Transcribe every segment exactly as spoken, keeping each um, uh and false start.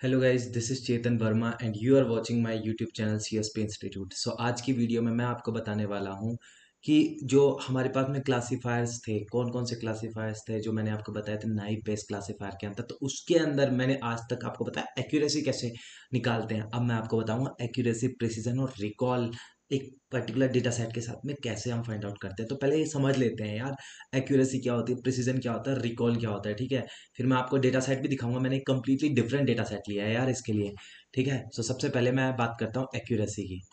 Hello guys, this is Chetan Verma and you are watching my YouTube channel CSP institute. So आज की video में मैं आपको बताने वाला हूँ कि जो हमारे पास में क्लासीफायर्स थे, कौन कौन से क्लासीफायर्स थे जो मैंने आपको बताया थे नाइप बेस्ड क्लासीफायर के अंदर। तो उसके अंदर मैंने आज तक आपको बताया एक्यूरेसी कैसे निकालते हैं। अब मैं आपको बताऊंगा एक्यूरेसी, प्रिसीजन और रिकॉल एक पर्टिकुलर डेटा सेट के साथ में कैसे हम फाइंड आउट करते हैं। तो पहले ये समझ लेते हैं यार, एक्यूरेसी क्या होती है, प्रिसीजन क्या होता है, रिकॉल क्या होता है। ठीक है, फिर मैं आपको डेटा सेट भी दिखाऊंगा। मैंने एक कंप्लीटली डिफरेंट डेटा सेट लिया है यार इसके लिए। ठीक है, सो सबसे पहले मैं बात करता हूँ एक्यूरेसी की।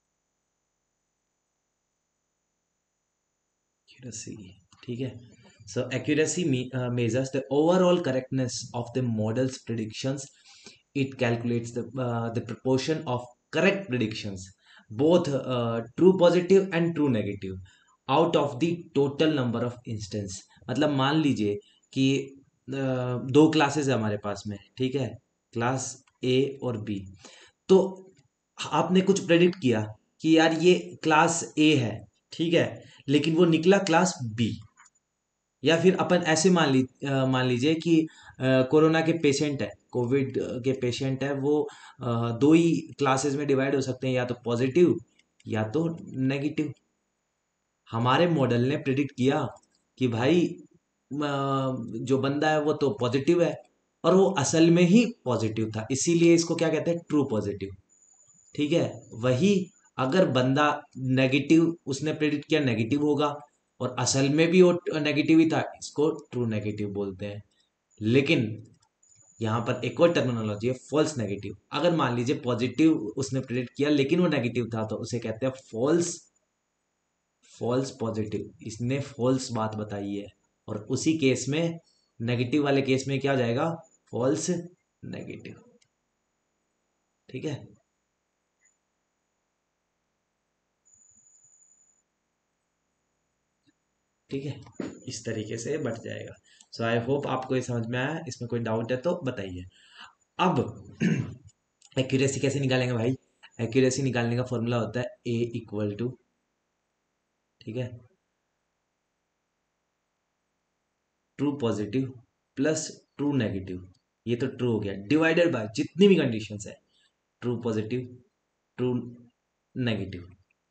एक्यूरेसी की ठीक है। So accuracy measures the overall correctness of the model's predictions. It calculates the the proportion of correct predictions, both uh, true positive and true negative, out of the total number of instance। मतलब मान लीजिए कि अ, दो classes है हमारे पास में। ठीक है, क्लास ए और बी। तो आपने कुछ प्रेडिक्ट किया कि यार ये क्लास ए है। ठीक है, लेकिन वो निकला क्लास बी। या फिर अपन ऐसे मान ली अ, मान लीजिए कि अ, कोरोना के पेशेंट है, कोविड के पेशेंट है, वो अ, दो ही क्लासेस में डिवाइड हो सकते हैं, या तो पॉजिटिव या तो नेगेटिव। हमारे मॉडल ने प्रिडिक्ट किया कि भाई अ, जो बंदा है वो तो पॉजिटिव है, और वो असल में ही पॉजिटिव था, इसीलिए इसको क्या कहते हैं, ट्रू पॉजिटिव। ठीक है, वही अगर बंदा नेगेटिव, उसने प्रेडिक्ट किया नेगेटिव होगा और असल में भी वो नेगेटिव ही था, इसको ट्रू नेगेटिव बोलते हैं। लेकिन यहाँ पर एक और टर्मिनोलॉजी है, फॉल्स नेगेटिव। अगर मान लीजिए पॉजिटिव उसने प्रेडिक्ट किया लेकिन वो नेगेटिव था, तो उसे कहते हैं फॉल्स फॉल्स पॉजिटिव। इसने फॉल्स बात बताई है, और उसी केस में, नेगेटिव वाले केस में क्या हो जाएगा, फॉल्स नेगेटिव। ठीक है, ठीक है, इस तरीके से बढ़ जाएगा। सो आई होप आपको ये समझ में आया। इसमें कोई डाउट है तो बताइए। अब एक्यूरेसी कैसे निकालेंगे भाई। एक्यूरेसी निकालने का फॉर्मूला होता है ए इक्वल टू, ठीक है, true positive plus true negative. ये तो ट्रू हो गया, डिवाइडेड बाय जितनी भी कंडीशंस है, true positive, true negative,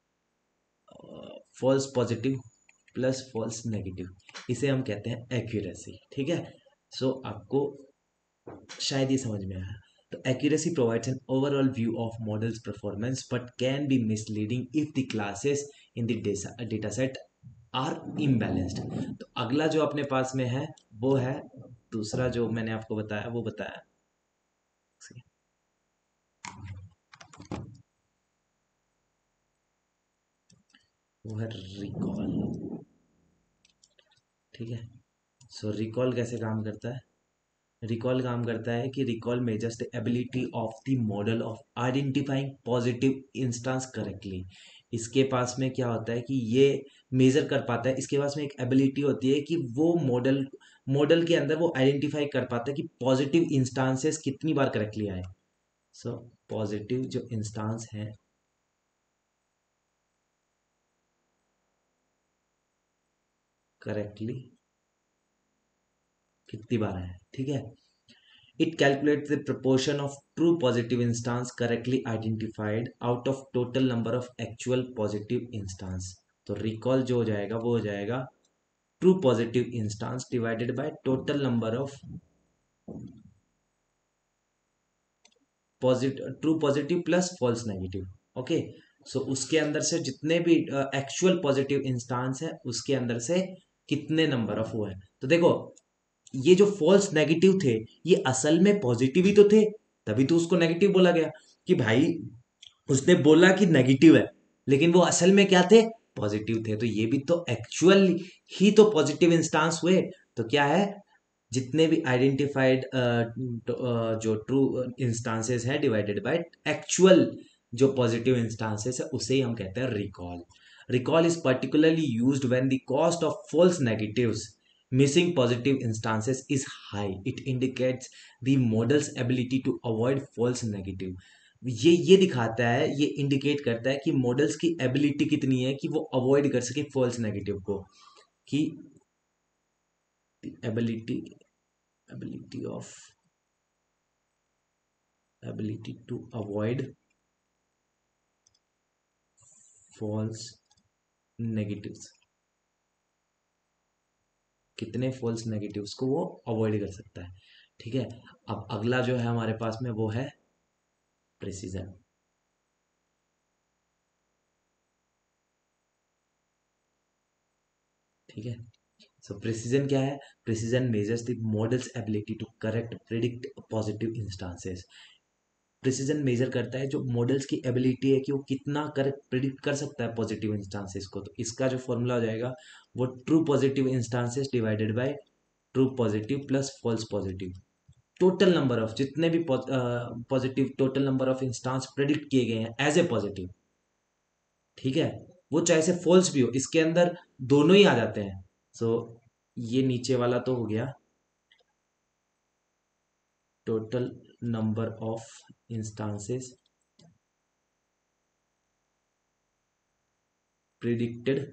false positive plus false negative. इसे हम कहते हैं एक्यूरेसी। ठीक है, सो so, आपको शायद ये समझ में आया। तो accuracy provides an overall view of model's performance but can be misleading if the classes in the data set are imbalanced. तो अगला जो अपने पास में है वो है दूसरा, जो मैंने आपको बताया वो बताया, वो है रिकॉल। ठीक है, सो रिकॉल कैसे काम करता है। रिकॉल काम करता है कि recall measures the ability of the model of identifying positive instance correctly. इसके पास में क्या होता है कि ये मेजर कर पाता है, इसके पास में एक एबिलिटी होती है कि वो मॉडल मॉडल के अंदर वो आइडेंटिफाई कर पाता है कि पॉजिटिव इंस्टांसेस कितनी बार करेक्टली आए। सो पॉजिटिव जो इंस्टांस है करेक्टली कितनी बार आए। ठीक है, it calculates the proportion of true positive instance correctly identified out of total number of actual positive instance। तो recall जो हो जाएगा वो हो जाएगा true positive instance divided by total number of positive, true positive plus false negative। Okay, so उसके अंदर से जितने भी एक्चुअल पॉजिटिव इंस्टांस है उसके अंदर से कितने नंबर ऑफ वो है। तो देखो, ये जो फॉल्स नेगेटिव थे, ये असल में पॉजिटिव ही तो थे, तभी तो उसको नेगेटिव बोला गया। कि भाई उसने बोला कि नेगेटिव है, लेकिन वो असल में क्या थे, पॉजिटिव थे। तो ये भी तो एक्चुअल ही तो पॉजिटिव इंस्टांस हुए। तो क्या है, जितने भी आइडेंटिफाइड जो ट्रू इंस्टांसेस है डिवाइडेड बाय एक्चुअल जो पॉजिटिव इंस्टांसेस है, उसे ही हम कहते हैं recall. Recall is particularly used when the cost of false negatives missing positive instances is high। it indicates the model's ability to avoid false negative। ये ये दिखाता है, ये इंडिकेट करता है कि मॉडल्स की एबिलिटी कितनी है कि वो अवॉइड कर सके फॉल्स नेगेटिव को। कि ability ability of ability to avoid false negatives, कितने फॉल्स नेगेटिव्स को वो अवॉइड कर सकता है। ठीक है, अब अगला जो है हमारे पास में वो है प्रिसीजन। ठीक है, सो प्रिसीजन क्या है? Precision measures the model's ability to correct predict positive instances. Precision measure करता है जो मॉडल्स की एबिलिटी है कि वो कितना करेक्ट प्रिडिक्ट कर सकता है पॉजिटिव इंस्टांसेस को। तो इसका जो फॉर्मूला हो जाएगा वो true positive instances divided by true positive plus false positive. Total number of जितने भी positive total number of instance predict किए गए हैं एज ए पॉजिटिव, ठीक है, वो चाहे से फॉल्स भी हो, इसके अंदर दोनों ही आ जाते हैं। सो so, ये नीचे वाला तो हो गया total number of instances predicted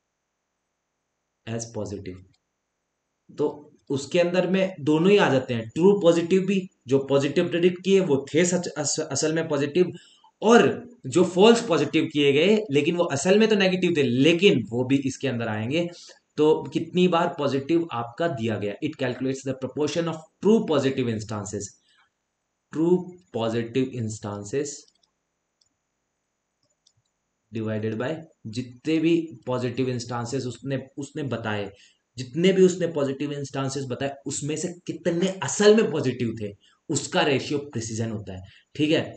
as positive. तो उसके अंदर में दोनों ही आ जाते हैं, ट्रू पॉजिटिव भी, जो पॉजिटिव प्रेडिक्ट किए वो थे सच अस, असल में पॉजिटिव, और जो फॉल्स पॉजिटिव किए गए लेकिन वो असल में तो नेगेटिव थे लेकिन वो भी इसके अंदर आएंगे। तो कितनी बार पॉजिटिव आपका दिया गया, it calculates the proportion of true positive instances, true positive instances divided by जितने भी पॉजिटिव इंस्टांसेस उसने उसने बताए, जितने भी उसने पॉजिटिव इंस्टांसेस बताए उसमें से कितने असल में पॉजिटिव थे, उसका रेशियो प्रिसीजन होता है। ठीक है,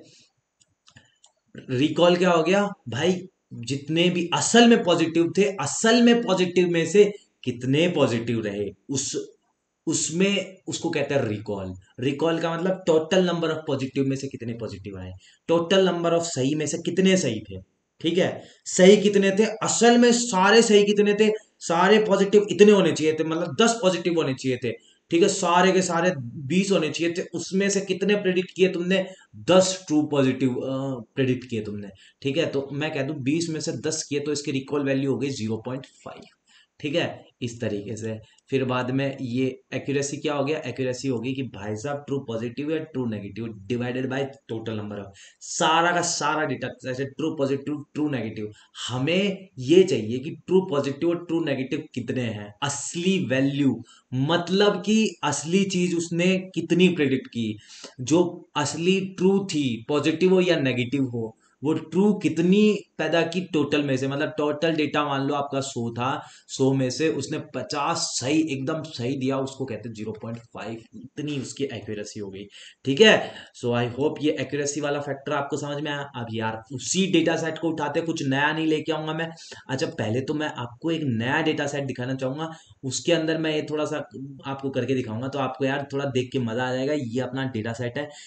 रिकॉल क्या हो गया भाई? जितने भी असल में पॉजिटिव थे, असल में पॉजिटिव में से कितने पॉजिटिव रहे, उस उसमें उसको कहते हैं रिकॉल। रिकॉल का मतलब टोटल नंबर ऑफ पॉजिटिव में से कितने पॉजिटिव आए, टोटल नंबर ऑफ सही में से कितने सही थे। ठीक है, सही कितने थे, असल में सारे सही कितने थे, सारे पॉजिटिव इतने होने चाहिए थे, मतलब दस पॉजिटिव होने चाहिए थे। ठीक है, सारे के सारे बीस होने चाहिए थे, उसमें से कितने प्रेडिक्ट किए तुमने, दस ट्रू पॉजिटिव प्रेडिक्ट किए तुमने। ठीक है, तो मैं कह दूं बीस में से दस किए तो इसकी रिकॉल वैल्यू हो गई जीरो पॉइंट फाइव। ठीक है, इस तरीके से। फिर बाद में ये एक्यूरेसी क्या हो गया, एक्यूरेसी होगी कि भाई साहब ट्रू पॉजिटिव या true negative divided by total number of, सारा का सारा डेटा जैसे ट्रू पॉजिटिव ट्रू नेगेटिव, हमें ये चाहिए कि ट्रू पॉजिटिव और ट्रू नेगेटिव कितने हैं, असली वैल्यू, मतलब कि असली चीज उसने कितनी प्रेडिक्ट की, जो असली ट्रू थी, पॉजिटिव हो या नेगेटिव हो, वो ट्रू कितनी पैदा की टोटल में से, मतलब टोटल डेटा मान लो आपका सौ था, सौ में से उसने पचास सही एकदम सही दिया, उसको कहते हैं जीरो पॉइंट फाइव, इतनी उसकी एक्यूरेसी हो गई। ठीक है, सो आई होप ये एक्यूरेसी वाला फैक्टर आपको समझ में आया। अब यार उसी डेटा सेट को उठाते, कुछ नया नहीं लेके आऊंगा मैं। अच्छा, पहले तो मैं आपको एक नया डेटा सेट दिखाना चाहूंगा, उसके अंदर मैं ये थोड़ा सा आपको करके दिखाऊंगा, तो आपको यार थोड़ा देख के मजा आ जाएगा। ये अपना डेटा सेट है,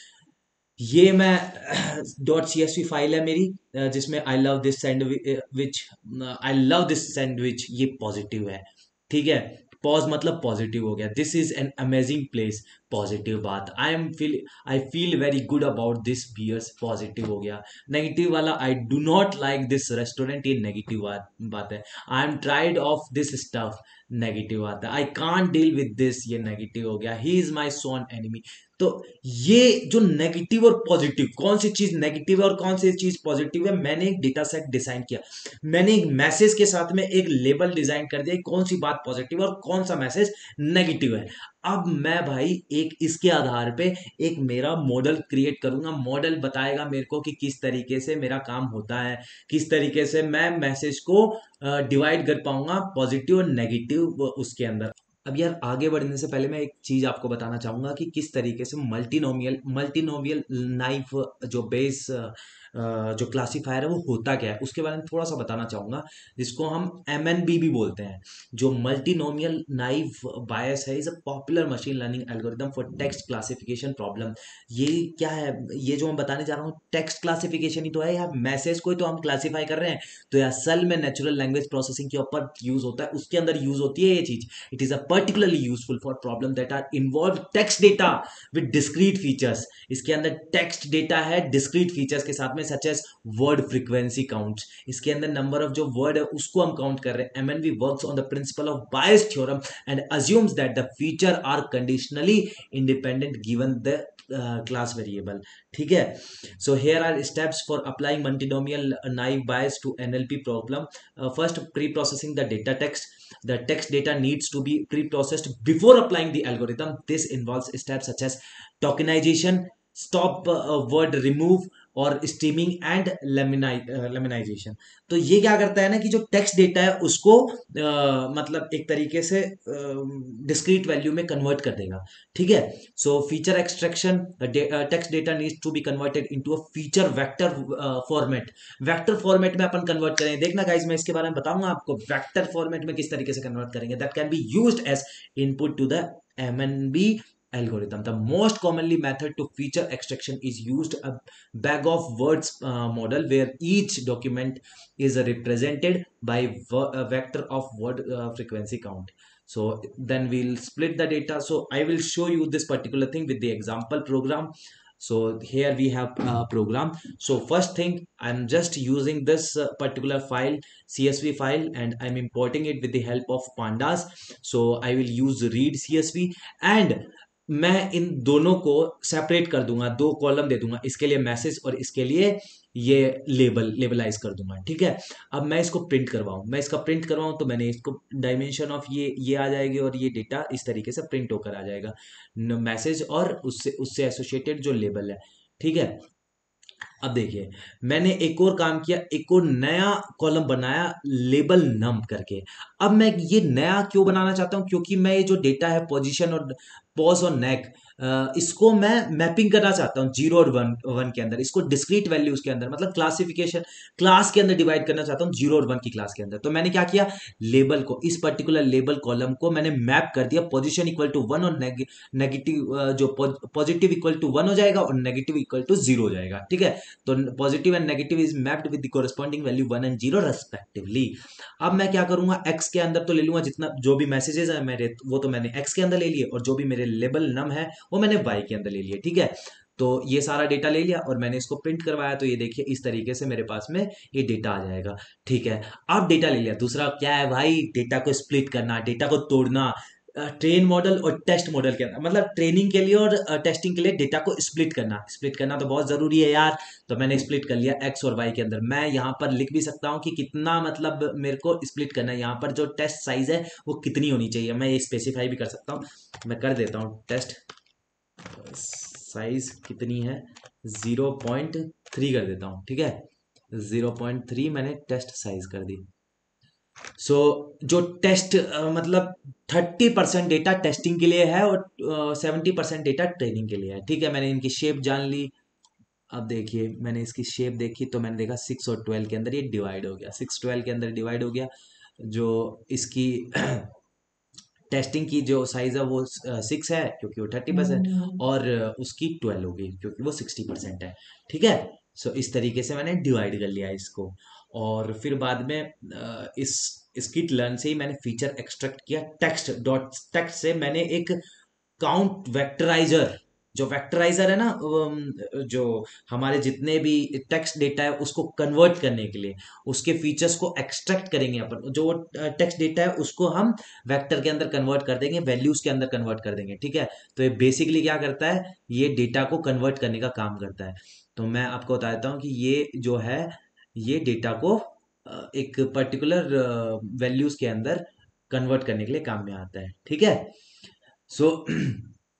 ये मैं dot C S V file है मेरी, अ, जिसमें I love this sandwich, I love this sandwich, ये पॉजिटिव है। ठीक है, पॉज मतलब पॉजिटिव हो गया, this is an amazing place, positive बात, I am feel I feel very good about this beers, positive हो गया। नेगेटिव वाला, I do not like this restaurant, ये नेगेटिव बात बात है। I am tried of this stuff, negative आता है। I can't deal with this, ये नेगेटिव हो गया। He is my sworn enemy. तो ये जो नेगेटिव और पॉजिटिव, कौन सी चीज नेगेटिव है और कौन सी चीज पॉजिटिव है, मैंने एक डेटा सेट डिजाइन किया, मैंने एक मैसेज के साथ में एक लेबल डिजाइन कर दिया, कौन सी बात पॉजिटिव और कौन सा मैसेज नेगेटिव है। अब मैं भाई एक इसके आधार पे एक मेरा मॉडल क्रिएट करूंगा, मॉडल बताएगा मेरे को कि किस तरीके से मेरा काम होता है, किस तरीके से मैं मैसेज को डिवाइड कर पाऊंगा पॉजिटिव और नेगेटिव उसके अंदर। अब यार आगे बढ़ने से पहले मैं एक चीज आपको बताना चाहूंगा कि किस तरीके से मल्टीनोमियल मल्टीनोमियल नाइफ जो बेस जो क्लासिफायर है वो होता क्या है, उसके बारे में थोड़ा सा बताना चाहूंगा, जिसको हम एम एन बी भी बोलते हैं। जो मल्टीनोमियल नाइफ बायस है, is a popular machine learning algorithm for text classification problem. ये क्या है, ये जो मैं बताने जा रहा हूँ टेक्स्ट क्लासिफिकेशन ही तो है यार, मैसेज को ही तो हम क्लासीफाई कर रहे हैं। तो ये असल में नेचुरल लैंग्वेज प्रोसेसिंग के ऊपर यूज होता है, उसके अंदर यूज होती है ये चीज। It is a particularly useful for problem that are involve text data with discrete features. इसके अंदर टेक्स्ट डेटा है डिस्क्रीट फीचर्स के साथ में, में such as word frequency counts, इसके अंदर नंबर ऑफ जो वर्ड है उसको हम काउंट कर रहे हैं. MNV works on the principle of Bayes theorem and assumes that the feature are conditionally independent given the class variable. ठीक है. So here are steps for applying multinomial naive Bayes to NLP problem. First, pre processing the data text. The text data needs to be pre-processed before applying the algorithm. This involves steps such as tokenization, stop uh, word remove और streaming and lemmatization. तो ये क्या करता है ना कि जो text data है उसको आ, मतलब एक तरीके से डिस्क्रीट वैल्यू में कन्वर्ट कर देगा. ठीक है. So feature extraction, text data needs to be converted into a feature vector format. Vector format में अपन कन्वर्ट करेंगे. देखना गाइस, मैं इसके बारे में बताऊंगा आपको वेक्टर फॉर्मेट में किस तरीके से कन्वर्ट करेंगे. That can be used as input to the MNB algorithm. The most commonly method to feature extraction is used a bag of words uh, model where each document is represented by a vector of word uh, frequency count. So then we'll split the data. So I will show you this particular thing with the example program. So here we have a program. So first thing, I'm just using this uh, particular file, C S V file, and I'm importing it with the help of pandas. So I will use read C S V and मैं इन दोनों को separate कर दूंगा, दो column दे दूंगा, इसके लिए message और इसके लिए ये लेबल लेबलाइज कर दूंगा. ठीक है. अब मैं इसको प्रिंट करवाऊं, मैं इसका प्रिंट करवाऊं तो मैंने इसको डायमेंशन ऑफ ये ये आ जाएगी और ये डेटा इस तरीके से प्रिंट होकर आ जाएगा, मैसेज और उससे उससे एसोसिएटेड जो लेबल है. ठीक है. अब देखिए, मैंने एक और काम किया, एक और नया कॉलम बनाया लेबल नम करके. अब मैं ये नया क्यों बनाना चाहता हूं, क्योंकि मैं ये जो डेटा है पोजीशन और पॉज और नेक, इसको मैं मैपिंग करना चाहता हूँ जीरो और वन वन के अंदर, इसको डिस्क्रीट वैल्यूज के अंदर, मतलब क्लासिफिकेशन क्लास के अंदर डिवाइड करना चाहता हूँ जीरो और वन की क्लास के अंदर. तो मैंने क्या किया, लेबल को, इस पर्टिकुलर लेबल कॉलम को मैंने मैप कर दिया. पोजीशन इक्वल टू वन और नेगेटिव जो पॉजिटिव इक्वल टू वन हो जाएगा और नेगेटिव इक्वल टू जीरो हो जाएगा. ठीक है. तो positive and negative is mapped with the corresponding value one and zero respectively. अब मैं क्या करूंगा, एक्स के अंदर तो ले लूंगा जितना जो भी मैसेजेस है मेरे, वो तो मैंने एक्स के अंदर ले लिए, और जो भी मेरे लेबल नम है वो मैंने वाई के अंदर ले लिए. ठीक है. तो ये सारा डेटा ले लिया और मैंने इसको प्रिंट करवाया. तो ये देखिए इस तरीके से मेरे पास में ये डेटा आ जाएगा. ठीक है. अब डेटा ले लिया. दूसरा क्या है भाई, डेटा को स्प्लिट करना, डेटा को तोड़ना. ट्रेन मॉडल और टेस्ट मॉडल के अंदर, मतलब ट्रेनिंग के लिए और टेस्टिंग के लिए डेटा को स्प्लिट करना. स्प्लिट करना तो बहुत जरूरी है यार. तो मैंने स्प्लिट कर लिया एक्स और वाई के अंदर. मैं यहाँ पर लिख भी सकता हूँ कि कितना मतलब मेरे को स्प्लिट करना है. यहाँ पर जो टेस्ट साइज है वो कितनी होनी चाहिए, मैं ये स्पेसिफाई भी कर सकता हूँ. मैं कर देता हूँ, टेस्ट साइज कितनी है, जीरो पॉइंट थ्री कर देता हूँ. ठीक है. जीरो पॉइंट थ्री मैंने टेस्ट साइज कर दी. सो so, जो टेस्ट uh, मतलब थर्टी परसेंट डेटा टेस्टिंग के लिए है और सेवेंटी परसेंट डेटा ट्रेनिंग के लिए है. ठीक है. मैंने इनकी शेप जान ली. अब देखिए, मैंने इसकी शेप देखी तो मैंने देखा सिक्स और ट्वेल्व के अंदर ये डिवाइड हो गया. सिक्स ट्वेल्व के अंदर डिवाइड हो गया. जो इसकी टेस्टिंग की जो साइज है वो सिक्स है क्योंकि वो थर्टी परसेंट, और उसकी ट्वेल्व होगी क्योंकि वो सिक्सटी परसेंट है. ठीक है. सो so, इस तरीके से मैंने डिवाइड कर लिया इसको. और फिर बाद में इस स्किट लर्न से ही मैंने फीचर एक्सट्रैक्ट किया. टेक्स्ट डॉट टेक्स्ट से मैंने एक काउंट वेक्टराइजर, जो वेक्टराइजर है ना, जो हमारे जितने भी टेक्स्ट डेटा है उसको कन्वर्ट करने के लिए उसके फीचर्स को एक्सट्रैक्ट करेंगे अपन. जो टेक्स्ट डेटा है उसको हम वेक्टर के अंदर कन्वर्ट कर देंगे, वैल्यूज के अंदर कन्वर्ट कर देंगे. ठीक है. तो ये बेसिकली क्या करता है, ये डेटा को कन्वर्ट करने का काम करता है. तो मैं आपको बता देता हूँ कि ये जो है ये डेटा को एक पर्टिकुलर वैल्यूज के अंदर कन्वर्ट करने के लिए काम में आता है. ठीक है. सो so,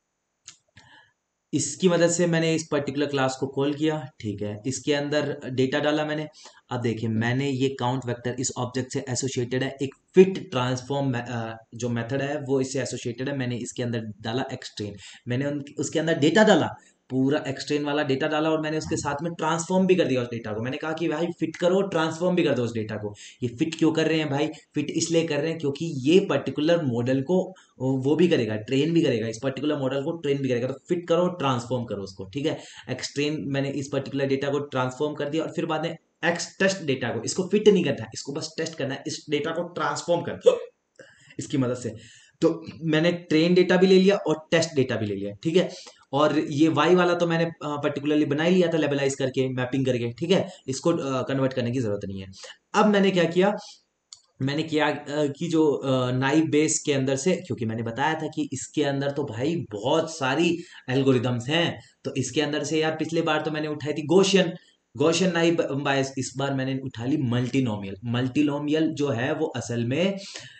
इसकी मदद से मैंने इस पर्टिकुलर क्लास को कॉल किया. ठीक है. इसके अंदर डेटा डाला मैंने. अब देखिए, मैंने ये काउंट वेक्टर इस ऑब्जेक्ट से एसोसिएटेड है. एक फिट ट्रांसफॉर्म जो मेथड है वो इससे एसोसिएटेड है. मैंने इसके अंदर डाला एक्सट्रेन, मैंने उसके अंदर डेटा डाला, पूरा एक्सट्रेन वाला डेटा डाला, और मैंने उसके साथ में ट्रांसफॉर्म भी कर दिया उस डेटा को. मैंने कहा कि भाई फिट करो, ट्रांसफॉर्म भी कर दो उस डेटा को. ये फिट क्यों कर रहे हैं भाई, फिट इसलिए कर रहे हैं क्योंकि ये पर्टिकुलर मॉडल को वो भी करेगा, ट्रेन भी करेगा, इस पर्टिकुलर मॉडल को ट्रेन भी करेगा. तो फिट करो, ट्रांसफॉर्म करो उसको. ठीक है. एक्सट्रेन मैंने इस पर्टिकुलर डेटा को ट्रांसफॉर्म कर दिया, और फिर बाद में एक्स टेस्ट डेटा को, इसको फिट नहीं करना है, इसको बस टेस्ट करना है, इस डेटा को ट्रांसफॉर्म कर इसकी मदद से. तो मैंने ट्रेन डेटा भी ले लिया और टेस्ट डेटा भी ले लिया. ठीक है. और ये वाई वाला तो मैंने पर्टिकुलरली बना ही लिया था लेबलाइज करके, मैपिंग करके, ठीक है, इसको कन्वर्ट करने की जरूरत नहीं है। अब मैंने क्या किया, मैंने किया अ, कि जो नाइव बेस के अंदर से, क्योंकि मैंने बताया था कि इसके अंदर तो भाई बहुत सारी एल्गोरिदम्स हैं, तो इसके अंदर से यार पिछले बार तो मैंने उठाई थी गौशियन, गौशियन नाइव बायस, इस बार मैंने उठा ली मल्टीनोमियल। मल्टीनोमियल जो है वो असल में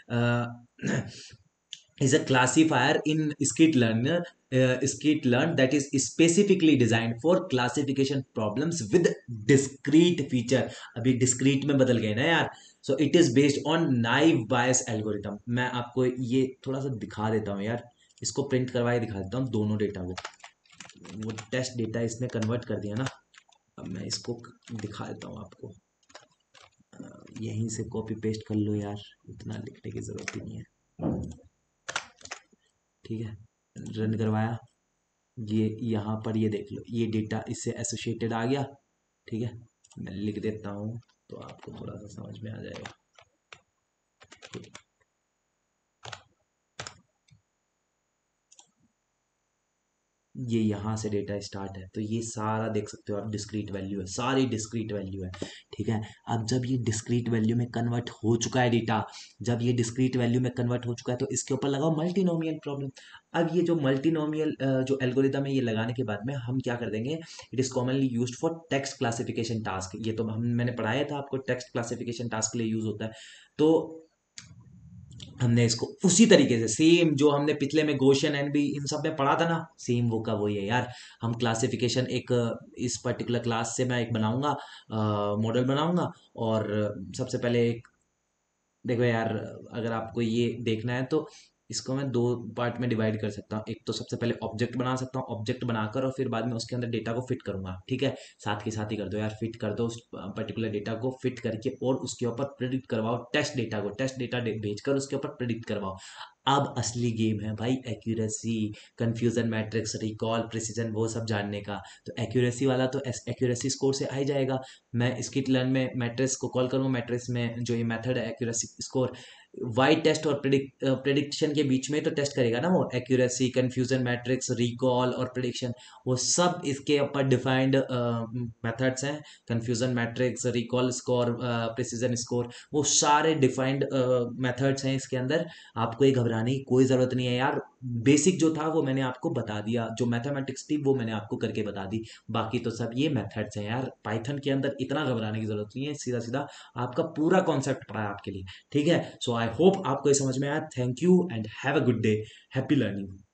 is a classifier in skit-learn uh, skit-learn that is specifically designed for classification problems with discrete feature। अभी discrete में बदल गए ना यार। so it is based on naive bayes algorithm। मैं आपको ये थोड़ा सा दिखा देता हूँ यार, इसको प्रिंट करवा के दिखा देता हूँ दोनों डेटा को। वो टेस्ट डेटा इसने कन्वर्ट कर दिया ना, अब मैं इसको दिखा देता हूँ आपको। यहीं से कॉपी पेस्ट कर लो यार, इतना लिखने की जरूरत ही नहीं है, ठीक है। रन करवाया, ये यहाँ पर ये देख लो, ये डेटा इससे एसोसिएटेड आ गया, ठीक है। मैं लिख देता हूँ तो आपको थोड़ा सा समझ में आ जाएगा। ये यहाँ से डेटा स्टार्ट है, तो ये सारा देख सकते हो आप डिस्क्रीट वैल्यू है, सारी डिस्क्रीट वैल्यू है, ठीक है। अब जब ये डिस्क्रीट वैल्यू में कन्वर्ट हो चुका है डेटा, जब ये डिस्क्रीट वैल्यू में कन्वर्ट हो चुका है तो इसके ऊपर लगाओ मल्टीनोमियल प्रॉब्लम। अब ये जो मल्टीनोमियल जो एल्गोरिदम है, ये लगाने के बाद में हम क्या कर देंगे, it is commonly used for text classification task. ये तो हम मैंने पढ़ाया था आपको, टेक्स्ट क्लासिफिकेशन टास्क के लिए यूज होता है। तो हमने इसको उसी तरीके से सेम जो हमने पिछले में गौशियन एंड भी इन सब में पढ़ा था ना, सेम वो का वही है यार। हम क्लासिफिकेशन एक इस पर्टिकुलर क्लास से मैं एक बनाऊंगा, मॉडल बनाऊंगा, और सबसे पहले एक, देखो यार, अगर आपको ये देखना है तो इसको मैं दो पार्ट में डिवाइड कर सकता हूँ। एक तो सबसे पहले ऑब्जेक्ट बना सकता हूँ, ऑब्जेक्ट बनाकर और फिर बाद में उसके अंदर डेटा को फिट करूंगा, ठीक है। साथ के साथ ही कर दो यार, फिट कर दो उस पर्टिकुलर डेटा को, फिट करके और उसके ऊपर प्रिडिक्ट करवाओ टेस्ट डेटा को, टेस्ट डेटा भेजकर उसके ऊपर प्रिडिक्ट करवाओ। अब असली गेम है भाई accuracy, confusion matrix, recall, precision, वो सब जानने का। तो एक्यूरेसी वाला तो एक्यूरेसी स्कोर से आ ही जाएगा। मैं स्किट लर्न में मैट्रिक्स को कॉल करूँगा, मैट्रिक्स में जो ये मेथड है एक्यूरेसी स्कोर, वाई टेस्ट और प्रिडिक्ट प्रिडिक्शन के बीच में तो टेस्ट करेगा ना वो, एक्यूरेसी, कंफ्यूजन मैट्रिक्स, रिकॉल और प्रिडिक्शन, वो सब इसके ऊपर डिफाइंड मेथड्स हैं। Confusion matrix, recall score, precision score, वो सारे डिफाइंड मेथड्स हैं इसके अंदर। आपको ये घबराने की कोई ज़रूरत नहीं है यार। बेसिक जो था वो मैंने आपको बता दिया, जो मैथमेटिक्स थी वो मैंने आपको करके बता दी, बाकी तो सब ये मेथड्स हैं यार। पाइथन के अंदर इतना घबराने की ज़रूरत नहीं है, सीधा सीधा आपका पूरा कॉन्सेप्ट पढ़ा है आपके लिए, ठीक है। सो आई होप आपको ये समझ में आया। Thank you and have a good day, happy learning.